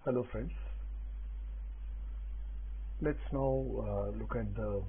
Hello friends, let's now look at the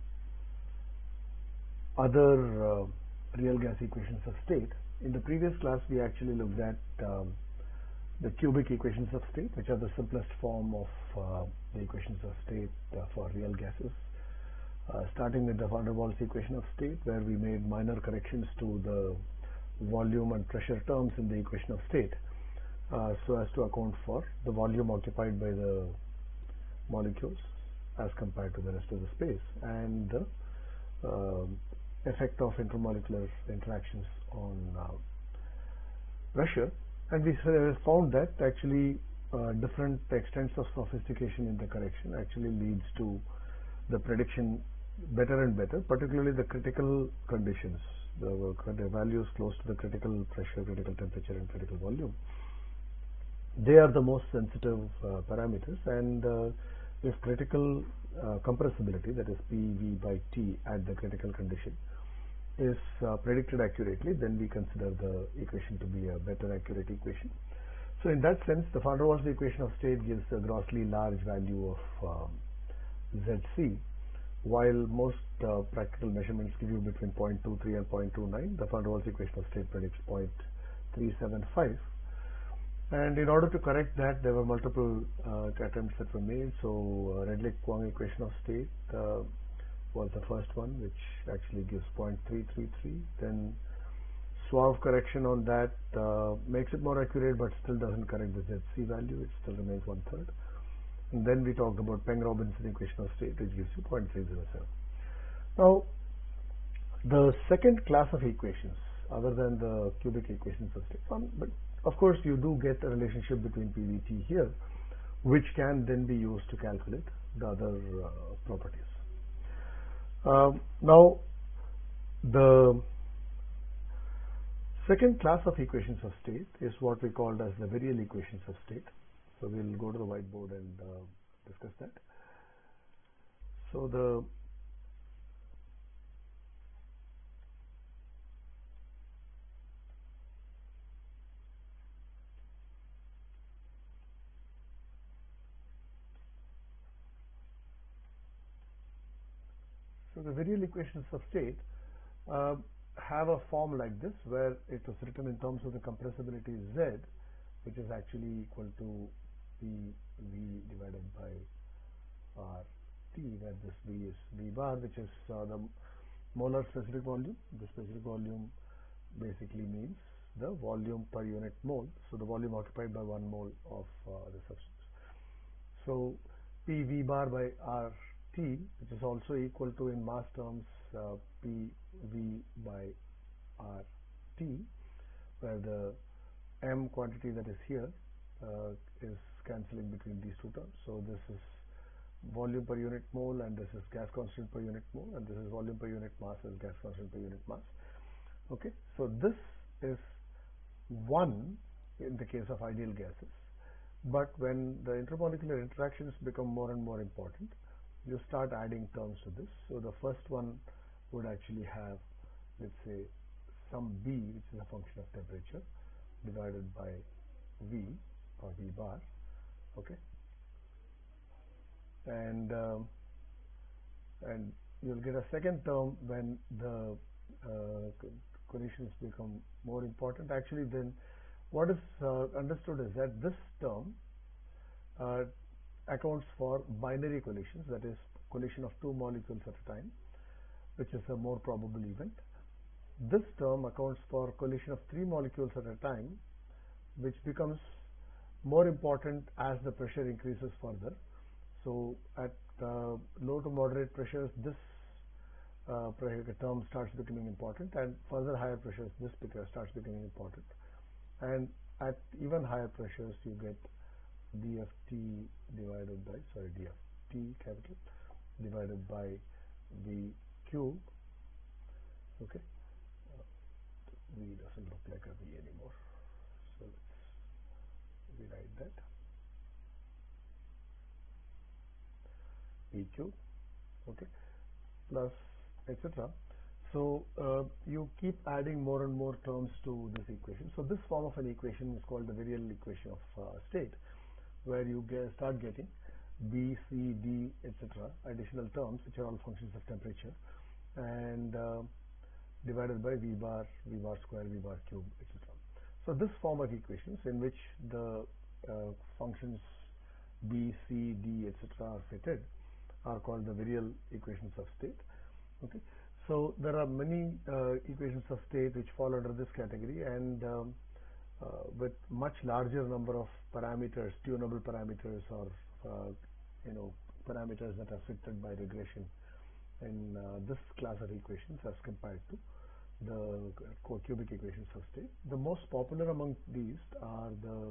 other real gas equations of state. In the previous class we actually looked at the cubic equations of state, which are the simplest form of the equations of state for real gases, starting with the van der Waals equation of state, where we made minor corrections to the volume and pressure terms in the equation of state so as to account for the volume occupied by the molecules as compared to the rest of the space, and the effect of intermolecular interactions on pressure. And we found that actually different extents of sophistication in the correction actually leads to the prediction better and better, particularly the critical conditions, the values close to the critical pressure, critical temperature and critical volume. They are the most sensitive parameters, and if critical compressibility, that is PV by T at the critical condition, is predicted accurately, then we consider the equation to be a better accurate equation. So in that sense, the van der Waals equation of state gives a grossly large value of ZC, while most practical measurements give you between 0.23 and 0.29. The van der Waals equation of state predicts 0.375. And in order to correct that, there were multiple attempts that were made. So Redlich-Kwong equation of state was the first one, which actually gives 0.333. Then suave correction on that makes it more accurate, but still doesn't correct the ZC value. It still remains 1/3. And then we talked about Peng-Robinson equation of state, which gives you 0.307. Now, the second class of equations, other than the cubic equations of state, but of course you do get a relationship between PVT here, which can then be used to calculate the other properties. Now, the second class of equations of state is what we called as the Virial equations of state. So we'll go to the whiteboard and discuss that. So the Virial equations of state have a form like this, where it was written in terms of the compressibility Z, which is actually equal to PV divided by RT, where this V is V bar, which is the molar specific volume. The specific volume basically means the volume per unit mole, so the volume occupied by 1 mole of the substance. So PV bar by RT, which is also equal to, in mass terms, PV by RT, where the M quantity that is here is cancelling between these two terms. So this is volume per unit mole, and this is gas constant per unit mole, and this is volume per unit mass as gas constant per unit mass. Okay, so this is 1 in the case of ideal gases, but when the intermolecular interactions become more and more important, you start adding terms to this. So the first one would actually have, let's say, some B, which is a function of temperature, divided by V or V bar. Okay, and you'll get a second term when the conditions become more important. Actually, then what is understood is that this term accounts for binary collisions, that is, collision of 2 molecules at a time, which is a more probable event. This term accounts for collision of 3 molecules at a time, which becomes more important as the pressure increases further. So at low to moderate pressures, this term starts becoming important, and further higher pressures, this starts becoming important. And at even higher pressures, you get dft divided by, dft capital divided by V cube. Okay, V doesn't look like a V anymore, so let's rewrite that. V cube, okay, plus etc. So you keep adding more and more terms to this equation. So this form of an equation is called the Virial equation of state, where you start getting B, C, D, etc. additional terms which are all functions of temperature, and divided by V bar square, V bar cube, etc. So this form of equations in which the functions B, C, D, etc. are fitted are called the virial equations of state. Okay, so there are many equations of state which fall under this category, and with much larger number of parameters, tunable parameters, or parameters that are fitted by regression in this class of equations as compared to the cubic equations of state. The most popular among these are the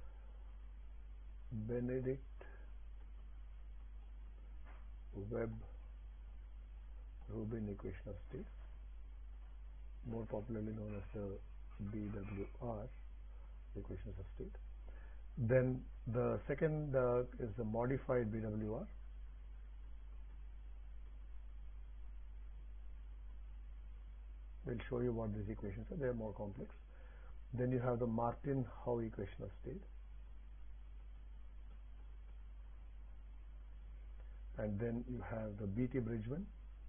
Benedict-Webb-Rubin equation of state, more popularly known as the BWR equations of state. Then the second is the modified BWR. We'll show you what these equations are. They are more complex. Then you have the Martin-Howe equation of state. And then you have the Beatty-Bridgman.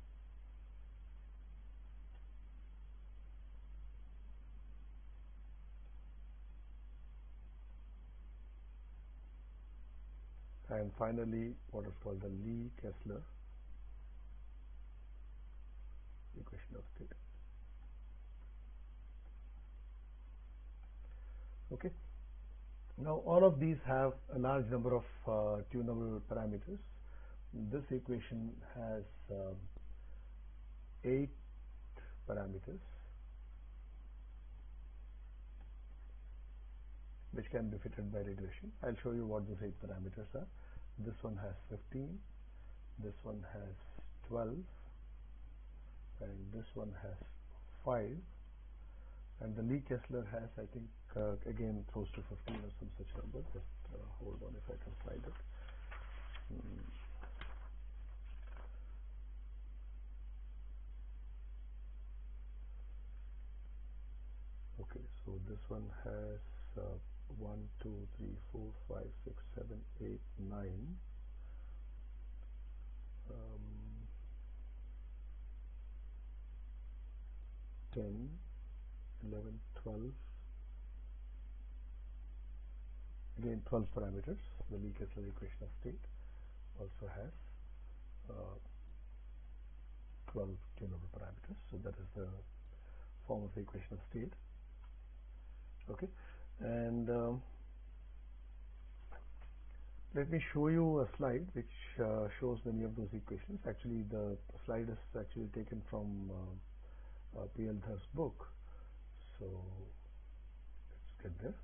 And finally, what is called the Lee-Kessler equation of state. Okay. Now all of these have a large number of tunable parameters. This equation has 8 parameters which can be fitted by regression. I'll show you what those 8 parameters are. This one has 15, this one has 12, and this one has 5, and the Lee-Kessler has, I think, again close to 15 or some such number. Just hold on if I can find it. Okay, so this one has 1, 2, 3, 4, 5, 6, 7, 8, 9. 10, 11, 12. Again 12 parameters. The Lee-Kessler equation of state also has 12 tunable parameters. So that is the form of the equation of state. Okay, and let me show you a slide which shows many of those equations. Actually, the slide is actually taken from P.L. Dhar's book. So let's get there.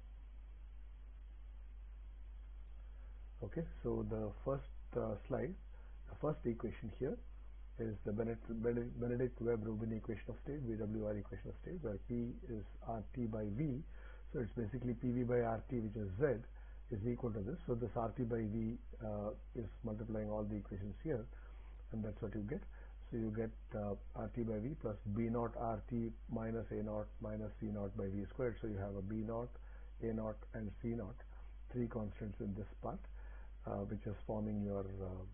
Okay, so the first slide, the first equation here is the Benedict-Webb-Rubin equation of state, BWR equation of state, where P is RT by V. So it's basically PV by RT, which is Z, is equal to this. So this RT by V is multiplying all the equations here, and that's what you get. So you get RT by V plus B naught RT minus A naught minus C naught by V squared. So you have a B naught, A naught, and C naught, 3 constants in this part, which is forming your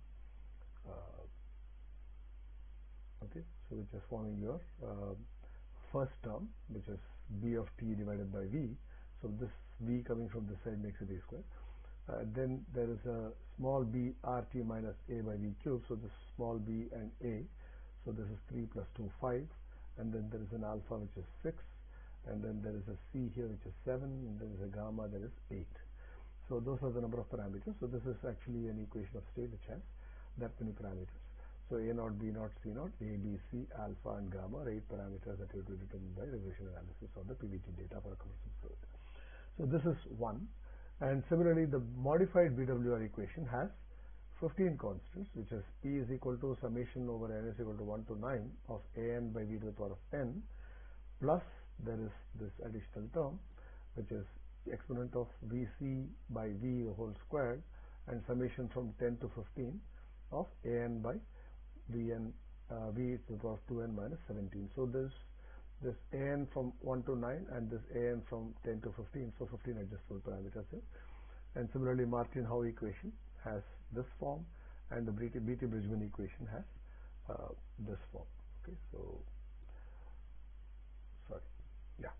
which is forming your first term, which is B of t divided by V. So this V coming from this side makes it A squared. Then there is a small b RT minus A by V cube. So this small b and A. So this is 3 plus 2, 5. And then there is an alpha which is 6. And then there is a C here which is 7. And there is a gamma that is 8. So those are the number of parameters. So this is actually an equation of state which has that many parameters. So A naught, B naught, C naught, A, B, C, alpha, and gamma are 8 parameters that you have to determine by regression analysis of the PVT data for a commercial fluid. So this is one. And similarly, the modified BWR equation has 15 constants, which is P is equal to summation over n is equal to 1 to 9 of an by v to the power of n, plus there is this additional term, which is exponent of Vc by v whole squared, and summation from 10 to 15 of an by Vn, v to the power of 2n minus 17. So this an from 1 to 9 and this an from 10 to 15, so 15 adjustable parameters here. And similarly, Martin-Howe equation has this form, and the Beatty-Bridgman equation has this form. Okay, so sorry, yeah.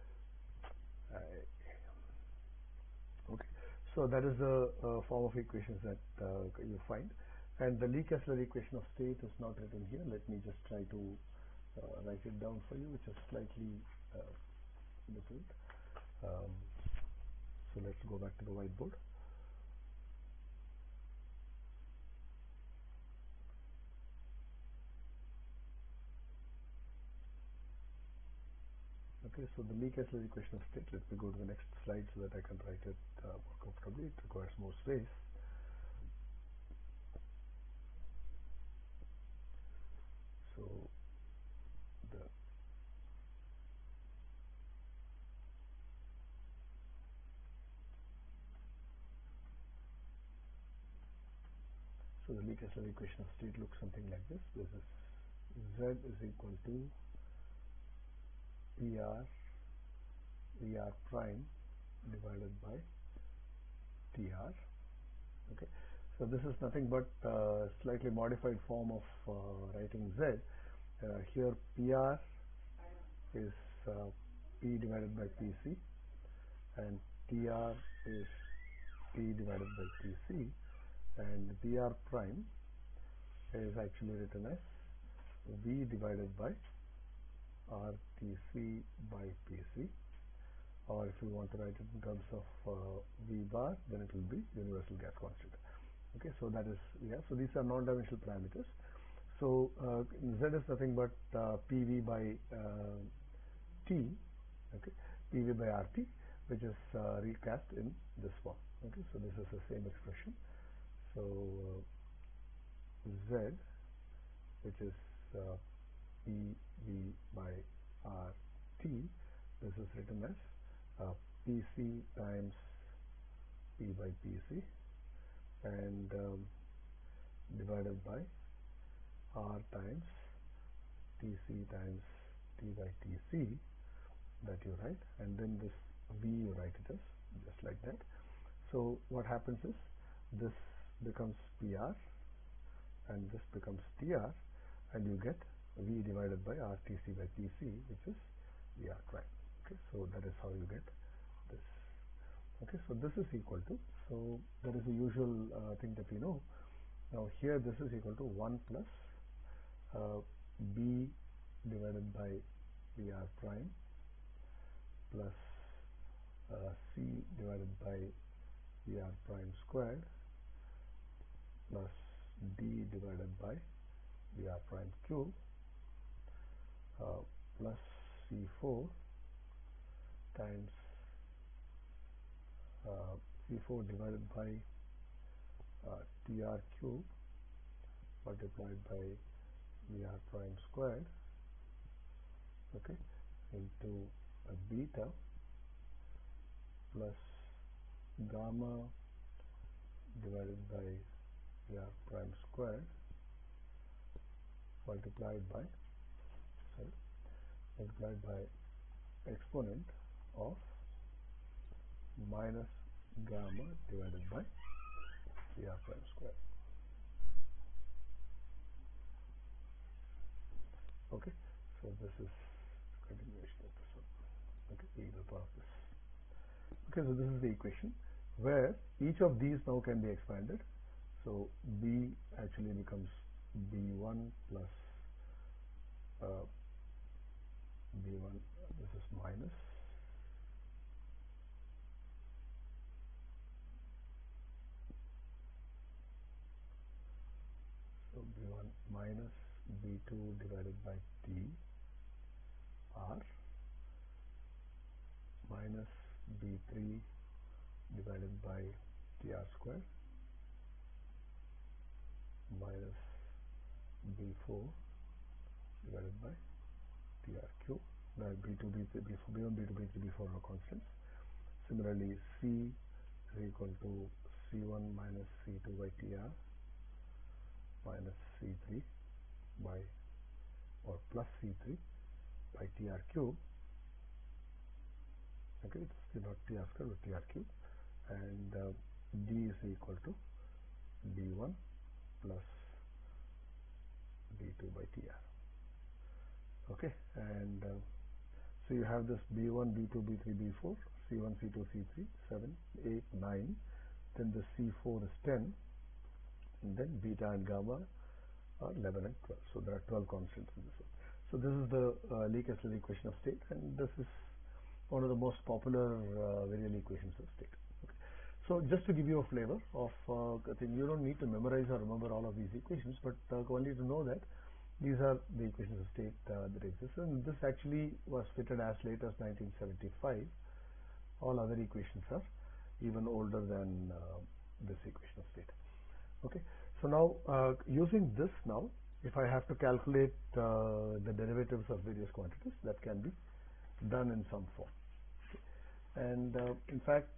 Okay, so that is the form of equations that you find, and the Lee-Kessler equation of state is not written here. Let me just try to write it down for you, which is slightly different. So let's go back to the whiteboard. Okay, so the Lee-Kessler equation of state, let me go to the next slide so that I can write it more comfortably. It requires more space. So the Lee-Kessler equation of state looks something like this. This is Z is equal to PR prime divided by TR. Okay, so this is nothing but slightly modified form of writing Z. Here PR is P divided by PC, and TR is P divided by PC, and PR prime is actually written as V divided by RTC by PC, or if you want to write it in terms of V bar, then it will be universal gas constant. Okay, so that is, yeah, so these are non-dimensional parameters. So Z is nothing but PV by T, okay, PV by RT, which is recast in this form. Okay, so this is the same expression. So Z, which is PV by RT, this is written as PC times P by PC, and divided by R times TC times T by TC, that you write, and then this V you write it as just like that. So what happens is this becomes PR and this becomes TR, and you get V divided by RTC by PC, which is VR prime. Okay, so that is how you get this. Okay, so this is equal to, so that is the usual thing that we know. Now here this is equal to 1 plus B divided by VR prime plus C divided by VR prime squared plus D divided by VR prime cube plus C4 times C4 divided by TR cube multiplied by VR prime squared, okay, into a beta plus gamma divided by VR prime squared multiplied by exponent of minus gamma divided by VR prime squared. Okay, so this is continuation of this one. Okay, e to the power of this. Okay, so this is the equation where each of these now can be expanded. So B actually becomes B1 plus B1, this is minus so B1 minus B2 divided by T R minus B3 divided by TR square minus B4 divided by TR cube. Now B2, B3, B1, B2, B3, B4 are constants. Similarly, C is equal to C1 minus C2 by TR minus C3 by, or plus C3 by TR cube. Okay, it's still not TR square but TR cube, and d is equal to d1 plus d2 by tr. Okay, and so you have this b1, b2, b3, b4, c1, c2, c3, 7, 8, 9, then the c4 is 10, and then beta and gamma are 11 and 12. So there are 12 constants in this one. So this is the Lee-Kessler equation of state, and this is one of the most popular Virial equations of state. Okay. So just to give you a flavor of, I think you don't need to memorize or remember all of these equations, but only to know that these are the equations of state that exist. And this actually was fitted as late as 1975. All other equations are even older than this equation of state. Okay. So now using this now, if I have to calculate the derivatives of various quantities, that can be done in some form. Okay. And in fact,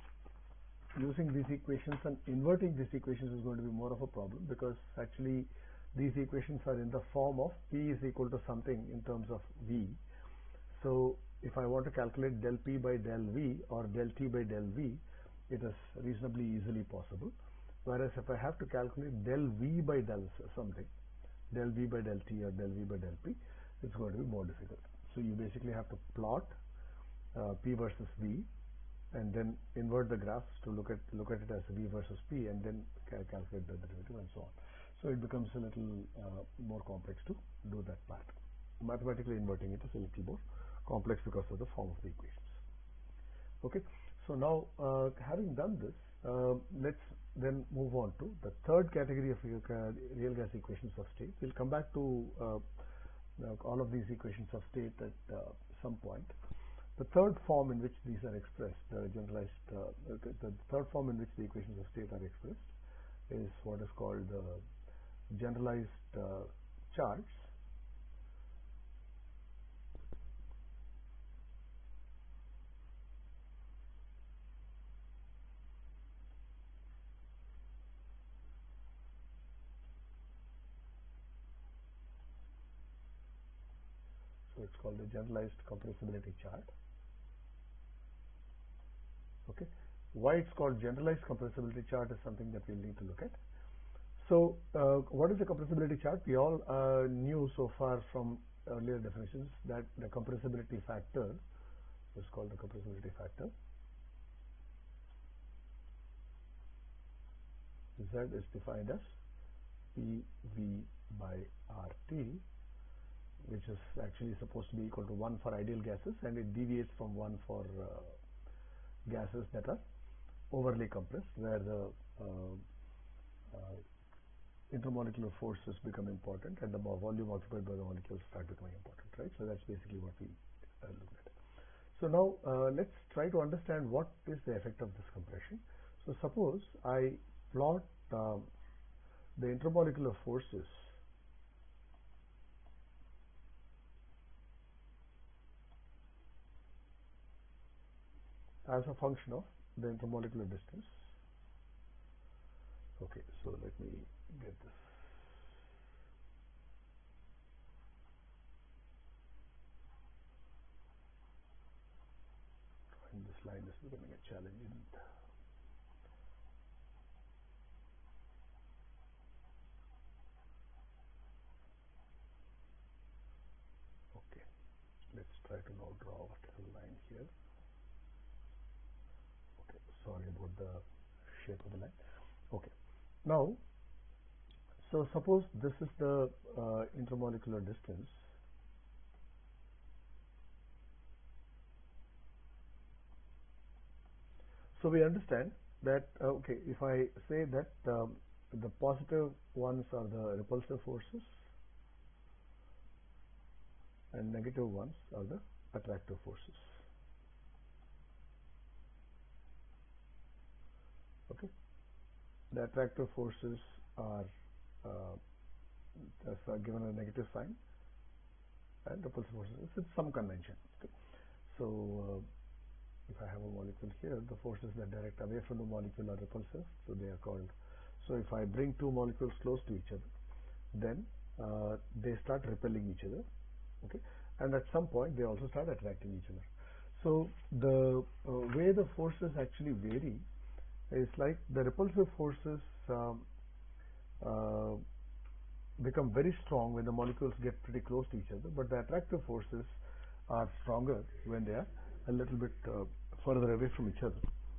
using these equations and inverting these equations is going to be more of a problem, because actually these equations are in the form of P is equal to something in terms of V. So if I want to calculate del P by del V or del T by del V, it is reasonably easily possible. Whereas if I have to calculate del V by del something, del V by del T or del V by del P, it's going to be more difficult. So you basically have to plot P versus V, and then invert the graphs to look at it as V versus P, and then calculate the derivative and so on. So it becomes a little more complex to do that part. Mathematically inverting it is a little more complex because of the form of the equations. Okay, so now having done this, let's then move on to the third category of real gas equations of state. We'll come back to all of these equations of state at some point. The third form in which these are expressed, generalized, the third form in which the equations of state are expressed is what is called generalized charts. So it's called the generalized compressibility chart. Okay. Why it's called generalized compressibility chart is something that we'll need to look at. So what is the compressibility chart? We all knew so far from earlier definitions that the compressibility factor is called the compressibility factor. Z is defined as PV by RT, which is actually supposed to be equal to 1 for ideal gases, and it deviates from 1 for gases that are overly compressed, where the intermolecular forces become important and the volume occupied by the molecules start becoming important, right? So that's basically what we looked at. So now let's try to understand what is the effect of this compression. So suppose I plot the intermolecular forces as a function of the intermolecular distance. Okay, so let me get this. Drawing this line is becoming a challenge, isn't it? Okay, let's try to now draw a vertical line here. Okay, sorry about the shape of the line. Okay, now, so suppose this is the intermolecular distance. So we understand that, okay, if I say that the positive ones are the repulsive forces and negative ones are the attractive forces. Okay, the attractive forces are given a negative sign, and repulsive forces it's some convention. Okay. So if I have a molecule here, the forces that direct away from the molecule are repulsive, so they are called. So if I bring two molecules close to each other, then they start repelling each other. Okay, and at some point they also start attracting each other. So the way the forces actually vary is like the repulsive forces uh, become very strong when the molecules get pretty close to each other, but the attractive forces are stronger when they are a little bit further away from each other.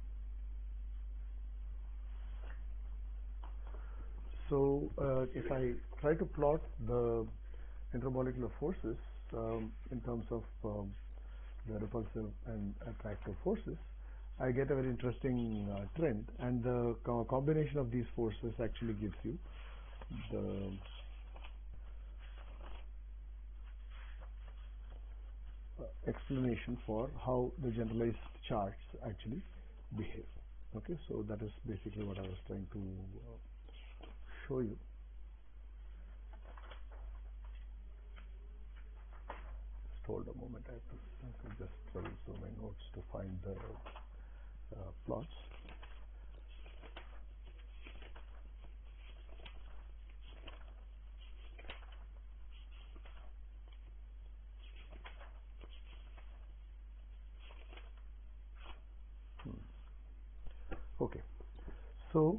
So if I try to plot the intermolecular forces in terms of the repulsive and attractive forces, I get a very interesting trend, and the combination of these forces actually gives you the explanation for how the generalized charts actually behave. Okay, so that is basically what I was trying to show you. Just hold a moment, I have to just travel through my notes to find the plots. Okay, so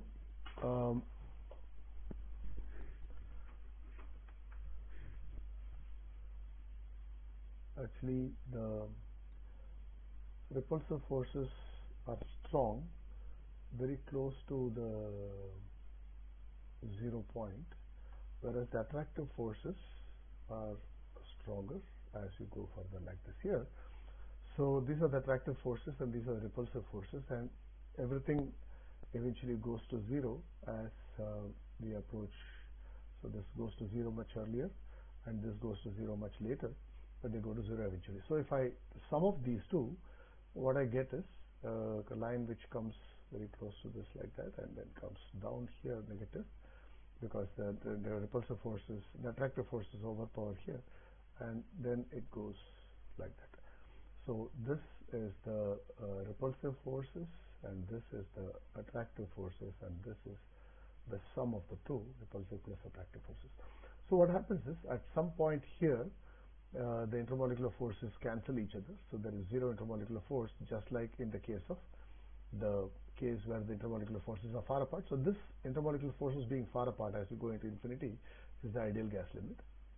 actually the repulsive forces are strong very close to the 0 point, whereas the attractive forces are stronger as you go further, like this here. So these are the attractive forces and these are the repulsive forces, and everything eventually goes to 0 as we approach. So this goes to 0 much earlier and this goes to 0 much later, but they go to 0 eventually. So if I sum of these two, what I get is a line which comes very close to this like that and then comes down here negative, because the repulsive forces, the attractive forces overpower here, and then it goes like that. So this is the repulsive forces and this is the attractive forces, and this is the sum of the two, repulsive plus attractive forces. So what happens is at some point here the intermolecular forces cancel each other, so there is 0 intermolecular force, just like in the case of the case where the intermolecular forces are far apart. So this intermolecular forces being far apart as you go into infinity is the ideal gas limit,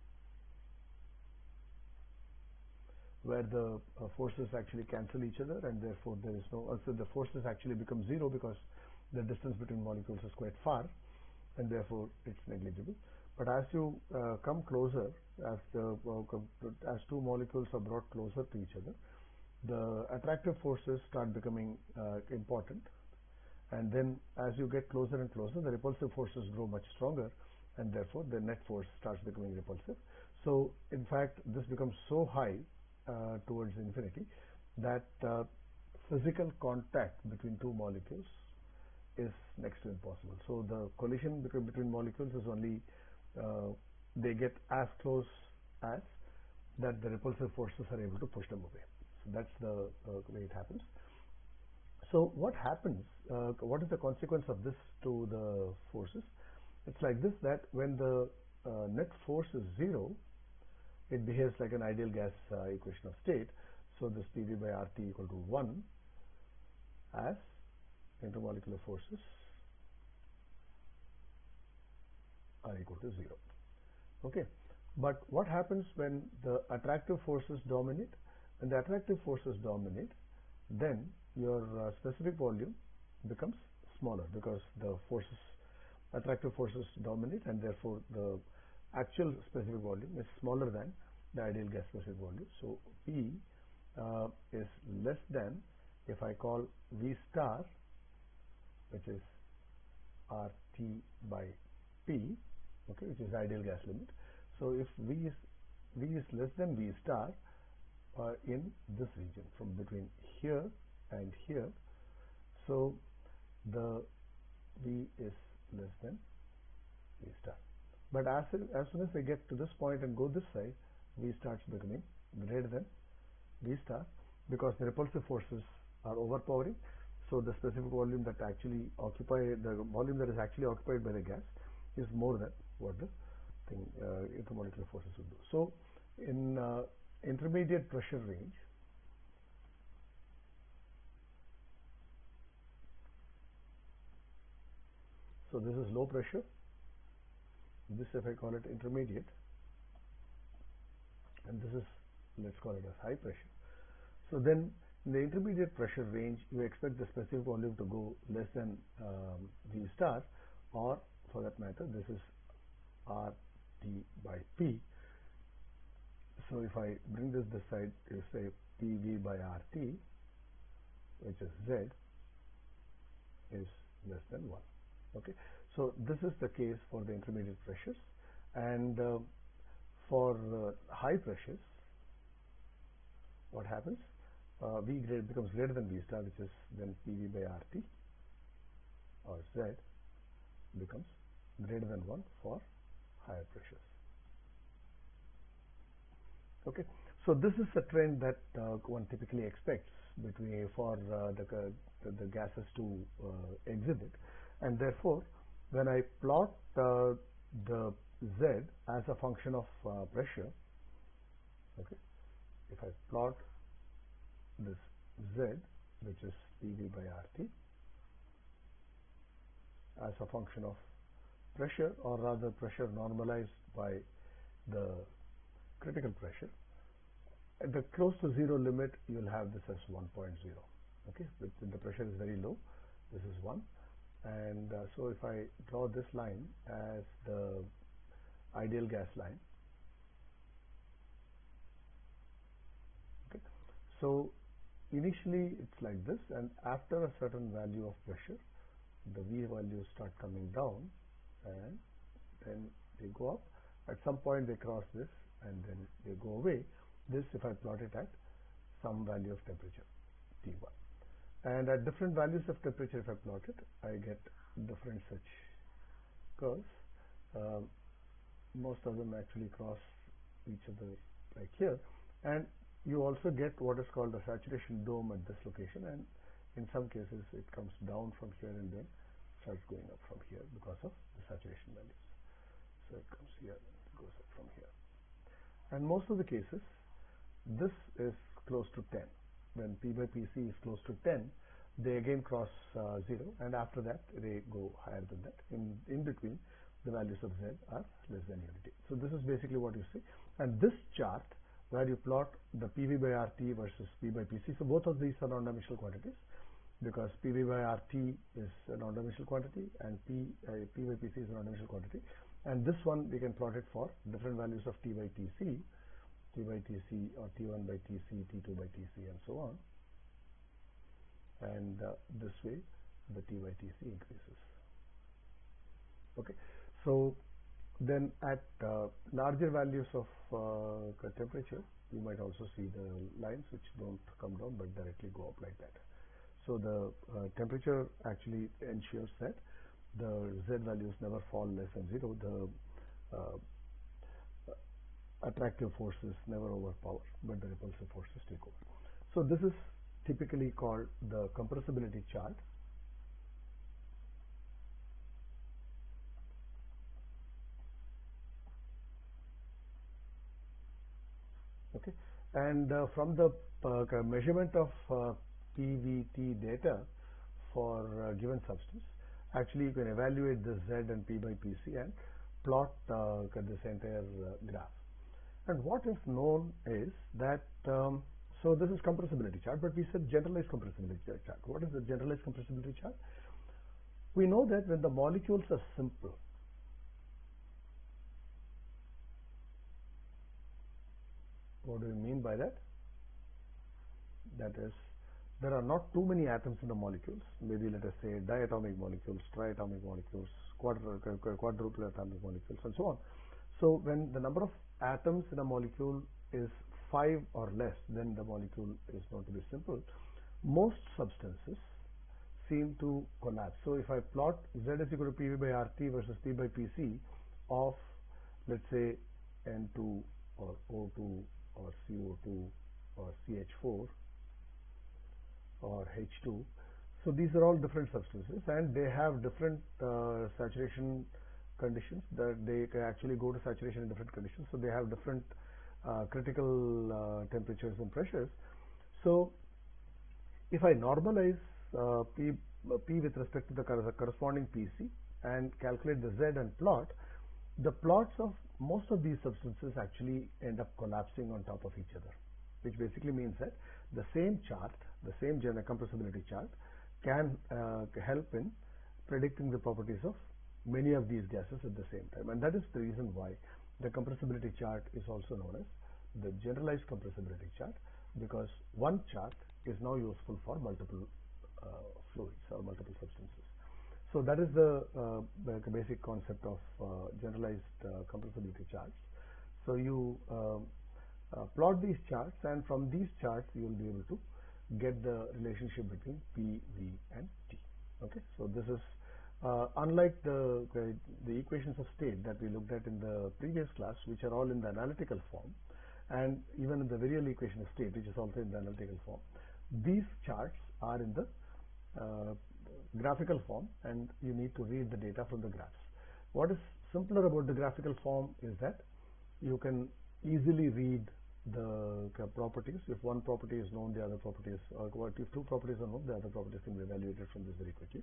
where the forces actually cancel each other, and therefore there is no, so the forces actually become 0 because the distance between molecules is quite far, and therefore it's negligible. But as you come closer, as two molecules are brought closer to each other, the attractive forces start becoming important, and then as you get closer and closer, the repulsive forces grow much stronger, and therefore the net force starts becoming repulsive. So in fact this becomes so high towards infinity that physical contact between two molecules is next to impossible. So the collision between molecules is only they get as close as that the repulsive forces are able to push them away. So that's the way it happens. So what happens, what is the consequence of this to the forces? It's like this, that when the net force is 0, it behaves like an ideal gas equation of state. So this PV by RT equal to 1 as intermolecular forces are equal to 0. Okay, but what happens when the attractive forces dominate? When the attractive forces dominate, then your specific volume becomes smaller, because the forces, attractive forces dominate, and therefore the actual specific volume is smaller than the ideal gas specific volume. So P is less than, if I call V star, which is RT by P, okay, which is ideal gas limit. So if V is less than V star in this region from between here and here, so the V is less than V star. But as soon as I get to this point and go this side, V starts becoming greater than V star, because the repulsive forces are overpowering. So the specific volume that actually the volume that is actually occupied by the gas is more than what the intermolecular forces would do. So in intermediate pressure range, So this is low pressure. This, if I call it intermediate, and this is, let's call it as high pressure. So then in the intermediate pressure range, you expect the specific volume to go less than V star, or for that matter, this is RT by P. So if I bring this side, you say PV by RT, which is Z, is less than 1. Okay, so this is the case for the intermediate pressures, and for high pressures, what happens? V grade becomes greater than V star, which is then PV by RT, or Z becomes greater than 1 for higher pressures. Okay, so this is a trend that one typically expects for the gases to exhibit, and therefore when I plot the Z as a function of pressure, okay, if I plot this Z, which is PV by RT, as a function of pressure, or rather pressure normalized by the critical pressure, at the close to zero limit, you will have this as 1.0. Okay, when the pressure is very low, this is 1, and so if I draw this line as the ideal gas line, okay, so initially it's like this, and after a certain value of pressure, the V values start coming down, and then they go up. At some point they cross this, and then they go away. This, if I plot it at some value of temperature, T1, and at different values of temperature, if I plot it, I get different such curves. Most of them actually cross each other like here, and you also get what is called a saturation dome at this location, and in some cases it comes down from here and then starts going up from here because of the saturation values. So it comes here, it goes up from here, and most of the cases this is close to 10. When P by PC is close to 10, they again cross 0, and after that they go higher than that. In between, the values of Z are less than unity. So this is basically what you see, and this chart where you plot the PV by RT versus P by PC. So both of these are non-dimensional quantities, because PV by RT is a non-dimensional quantity and P by PC is a non-dimensional quantity, and this one we can plot it for different values of T by TC, T by TC, or T1 by TC, T2 by TC, and so on, and this way the T by TC increases. Okay, so then at larger values of temperature, you might also see the lines which don't come down but directly go up like that. So the temperature actually ensures that the Z values never fall less than 0. The attractive forces never overpower, but the repulsive forces take over. So this is typically called the compressibility chart. Okay, and from the measurement of PVT data for given substance, actually you can evaluate the Z and P by PC and plot this entire graph. And what is known is that, so this is compressibility chart, but we said generalized compressibility chart. What is the generalized compressibility chart? We know that when the molecules are simple, what do we mean by that? That is, there are not too many atoms in the molecules, maybe let us say diatomic molecules, triatomic molecules, quadruple atomic molecules, and so on. So when the number of atoms in a molecule is 5 or less, then the molecule is known to be simple. Most substances seem to collapse. So if I plot Z is equal to PV by RT versus P by PC of, let's say, N2 or O2 or CO2 or CH4 or H2, so these are all different substances, and they have different saturation conditions, that they can actually go to saturation in different conditions, so they have different critical temperatures and pressures. So if I normalize P with respect to the corresponding PC and calculate the Z and plot, the plots of most of these substances actually end up collapsing on top of each other, which basically means that the same chart, the same compressibility chart, can help in predicting the properties of many of these gases at the same time. And that is the reason why the compressibility chart is also known as the generalized compressibility chart, because one chart is now useful for multiple fluids or multiple substances. So that is the basic concept of generalized compressibility charts. So you plot these charts, and from these charts you will be able to get the relationship between P, V and T. Okay, so this is unlike the equations of state that we looked at in the previous class, which are all in the analytical form, and even in the Virial equation of state, which is also in the analytical form. These charts are in the graphical form, and you need to read the data from the graphs. What is simpler about the graphical form is that you can easily read the properties. If one property is known, the other properties, or if two properties are known, the other properties can be evaluated from this very quickly.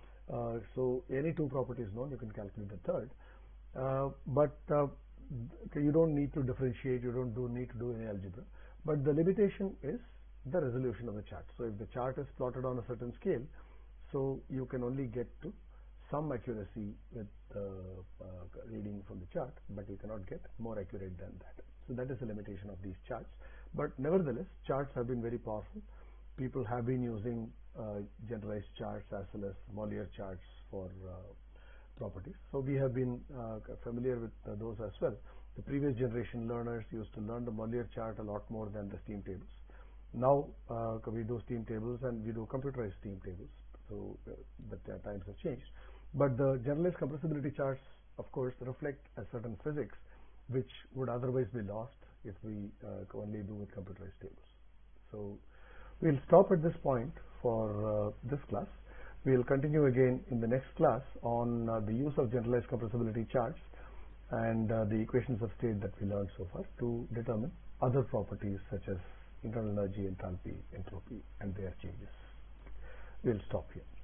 So any two properties known, you can calculate the third. But you don't need to differentiate, you don't need to do any algebra. But the limitation is the resolution of the chart. So if the chart is plotted on a certain scale, so you can only get to some accuracy with reading from the chart, but you cannot get more accurate than that. So that is the limitation of these charts. But nevertheless, charts have been very powerful. People have been using generalized charts as well as Mollier charts for properties. So we have been familiar with those as well. The previous generation learners used to learn the Mollier chart a lot more than the steam tables. Now we do steam tables and we do computerized steam tables. So the times have changed. But the generalized compressibility charts, of course, reflect a certain physics which would otherwise be lost if we only do with computerized tables. So we'll stop at this point for this class. We'll continue again in the next class on the use of generalized compressibility charts and the equations of state that we learned so far to determine other properties such as internal energy, enthalpy, entropy, and their changes. We'll stop here.